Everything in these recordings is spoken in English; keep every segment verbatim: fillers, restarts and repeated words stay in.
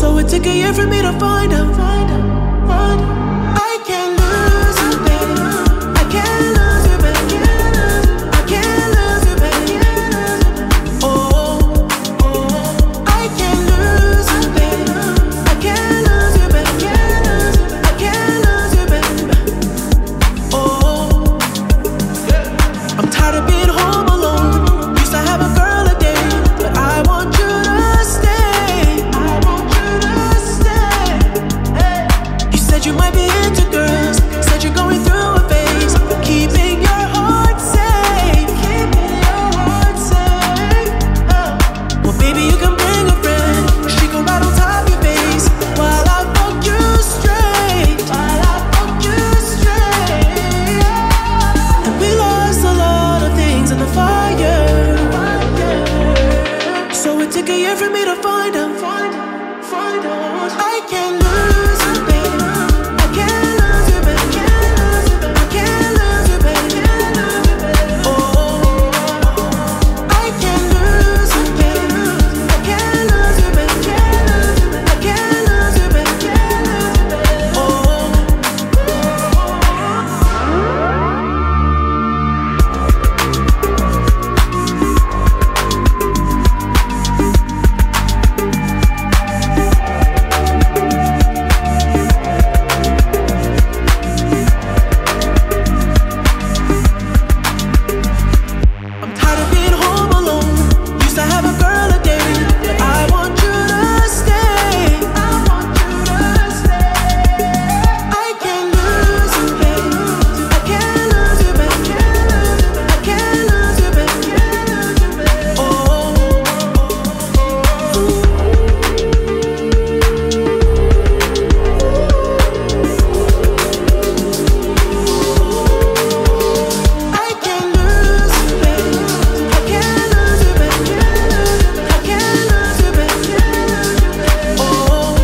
So it took a year for me to find out, find out, find out. I can't lose you, baby. I can't lose you, baby. I can't lose you, baby. Oh, oh, I can't lose you, baby. I can't lose you, baby. I can't lose you, baby. Oh, I'm tired of being home alone. Used to have a girl a day, but I want you to stay. I want you to stay. Hey. You said you might be into girls. Said you're going through a phase. Keeping your heart safe. Keeping your heart safe. Oh. Well, baby, you can bring a friend. She can ride on top of your face while I fuck you straight. While I fuck you straight. And we lost a lot of things in the fire. So it took a year for me to find out, find out, find out. I can't lose you, baby. I can't lose you, baby. I can't lose you, baby. Oh, I can't lose you, baby. I can't lose you, baby. I can't lose you, baby. Oh. I'm tired of being home alone. Used to have a girl a day, but I want you to stay. I want you to stay. I can't lose you, baby. I can't lose you, baby. I can't lose you, baby. Oh, I can't lose you, baby. I can't lose you, baby. I can't lose you, baby. Oh.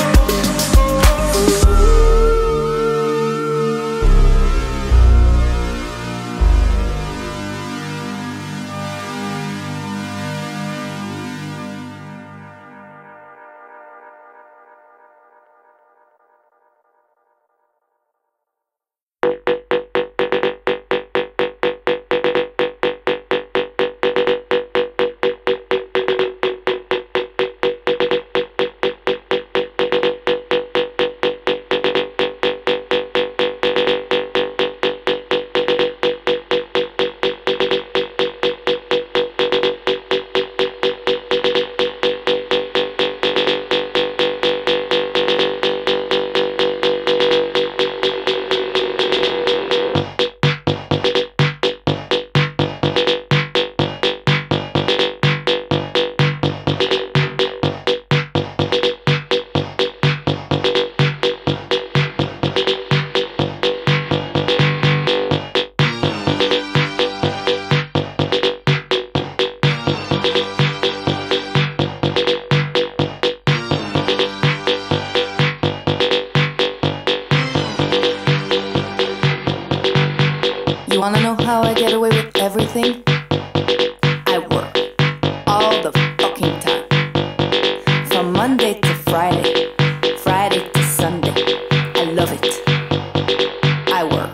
You wanna know how I get away with everything? I work all the fucking time. From Monday to Friday, Friday to Sunday. I love it. I work.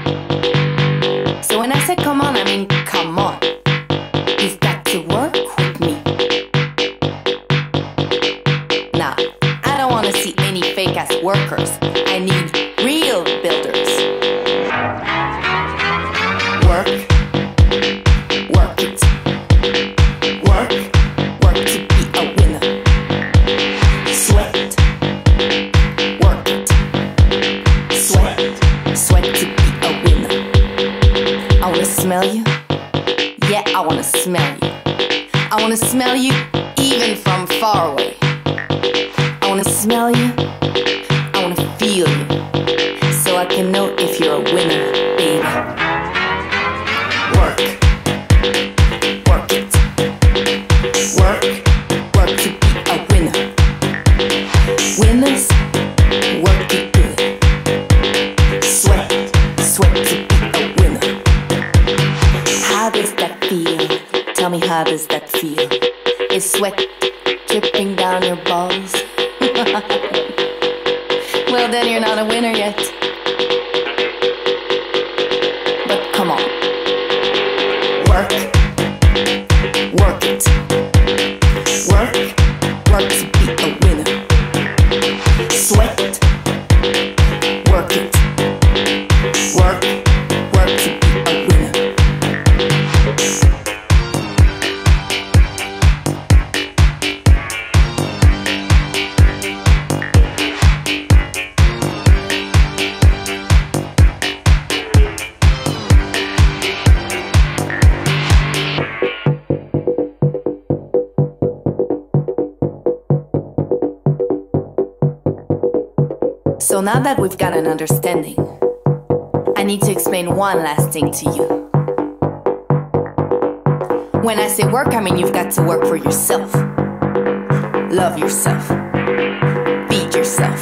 So when I say come on, I mean come on. You've got to work with me. Nah, I don't wanna see any fake ass workers. I need real builders. Work, work it. Work, work to be a winner. Sweat, work it. Sweat, sweat to be a winner. I wanna smell you. Yeah, I wanna smell you. I wanna smell you even from far away. I wanna smell you. I wanna feel you. So I can know if you're a winner, baby. Work, work it. Work, work to be a winner. Winners, work it good. Sweat, sweat to be a winner. How does that feel? Tell me, how does that feel? Is sweat dripping down your balls? Well, then you're not a winner yet. But come on. Work. Work it. Work. Work to be a winner. Sweat. Work it. Work. Work to be a winner. So now that we've got an understanding, I need to explain one last thing to you. When I say work, I mean you've got to work for yourself. Love yourself. Feed yourself.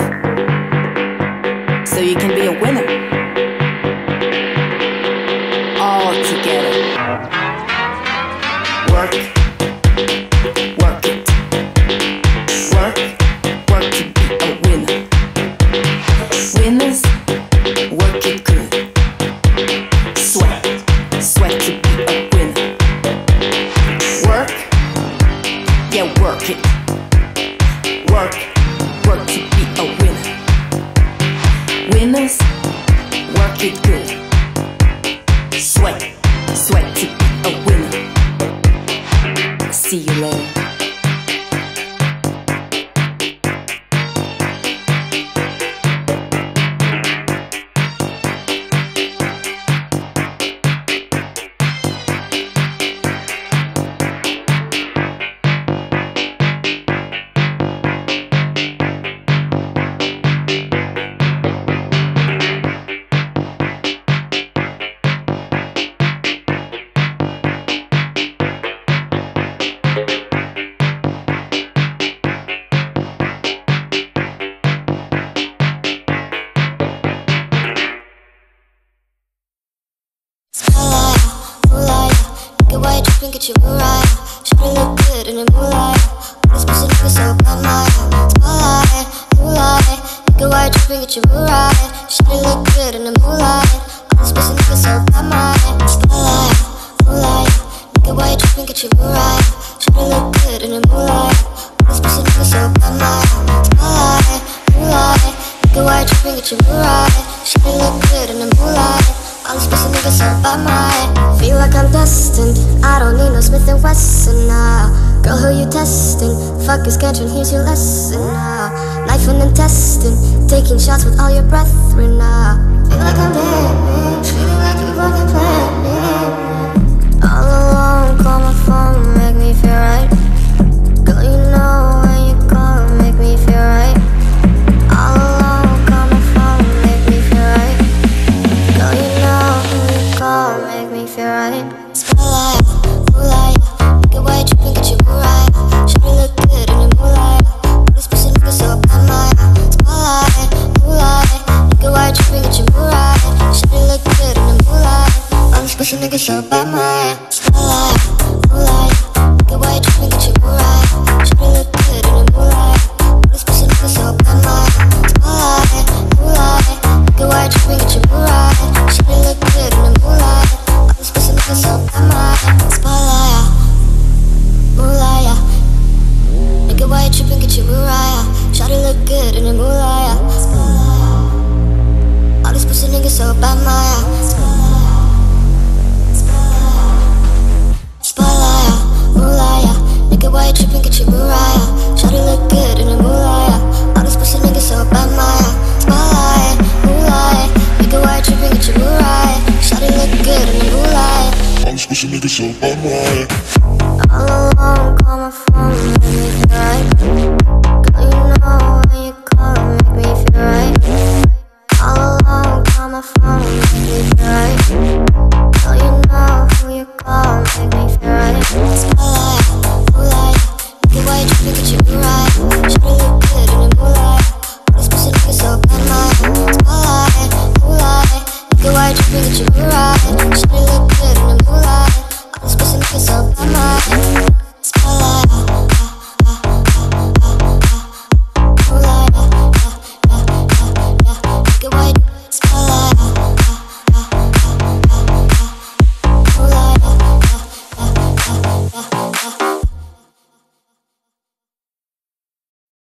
So you can be a winner. All together. Work. Work it. Work. Work to be a winner. Winners, work it good. Sweat, sweat to be a winner. Work, yeah, work it. Work, work to be a winner. Winners, work it good. Sweat, sweat to be a winner. See you later. Get your moonlight, should look good in the moonlight. This pussy nigga so bad, my spotlight, moonlight. Nigga, why you tripping? Get your moonlight, should look good in the moonlight. This pussy nigga so bad, my spotlight, moonlight. Nigga, why you tripping? Get your moonlight, should look good in the moonlight. This pussy nigga so bad, my spotlight, moonlight. Nigga, why you tripping? Get your moonlight, should look good in the moonlight. All these pussy niggas so bad, my feel like I'm destined. I don't need no Smith and Wesson now. Girl, who you testing? Fuck is schedule, here's your lesson now. Knife and intestine, taking shots with all your brethren now. Feel like I'm living, feeling like you fucking planning. All alone, call my phone, make me feel right. Girl, you know when you call, make me feel right. All alone, call my phone, make me feel right. Girl, you know when you call, make me feel right. Spotlight, moonlight, nigga, why you tripping? Get your moonlight, should look good in the moonlight. All these pussy niggas so bad, my spotlight, moonlight, nigga, why you tripping? Get your moonlight, should look good in the moonlight. All these pussy niggas so bad, my spotlight, moonlight, nigga, why you tripping? Get your moonlight, should look good in the moonlight. All these pussy niggas so bad, my spotlight, moonlight, nigga, why you tripping? Get your moonlight, should look good in the moonlight. All these pussy niggas so bad, my spotlight, moonlight. Nigga, why you tripping? Get your moonlight, should look good in the moonlight. All these pussy niggas so bad.